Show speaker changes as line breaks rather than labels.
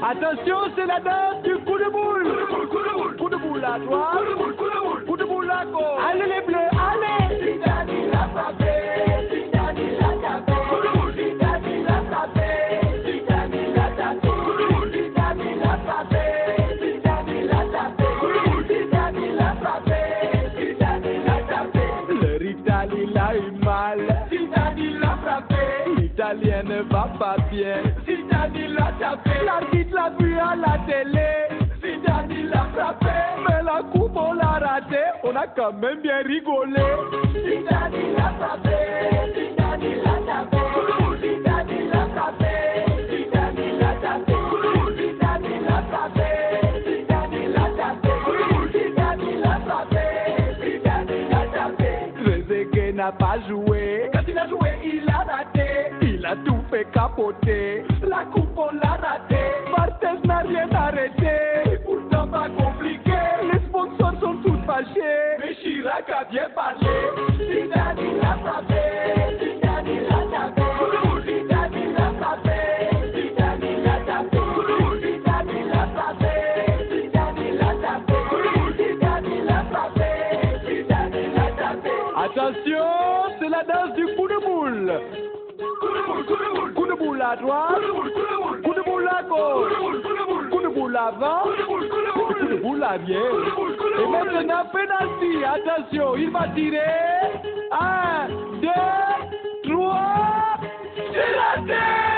Attention, c'est la danse du coup de boule. Coup de boule à droite. Coup de boule à gauche. Allez les bleus, allez.
Zidane l'a frappé, Zidane l'a tapé. Zidane l'a frappé, Zidane l'a tapé. Zidane l'a frappé, Zidane l'a tapé. Zidane l'a frappé, Zidane l'a tapé.
Leur Italie l'a eu mal.
Zidane l'a frappé,
L'Italien ne va pas bien.
Zidane l'a tapé.
L'arbitre l'a vu à la télé.
Zidane l'a frappé,
Mais la coupe on l'a raté. On a quand même bien rigolé.
Zidane l'a frappé, Zidane l'a tapé. Zidane l'a frappé, Zidane l'a tapé. Zidane l'a frappé, Zidane l'a tapé. Zidane l'a frappé, Zidane l'a tapé.
Trezeguet n'a pas joué.
Quand il a joué, il a raté.
Il a tout fait capoter.
La coupe, on l'a raté.
Barthez n'a rien arrêté.
Pourtant pas compliqué.
Les sponsors sont tous fâchés.
Mais Chirac a bien parlé. Zidane l'a frappé, Zidane l'a tapé. Zidane l'a frappé, Zidane l'a tapé. Zidane l'a frappé, Zidane l'a tapé. Zidane l'a frappé, Zidane l'a tapé.
Attention, c'est la danse du coup de boule. Coup de boule à droite. Coup de boule à gauche. Coup de boule avant. Coup de boule arrière. Et maintenant, penalty. Attention, il va tirer. 1, 2, 3.
C'est raté!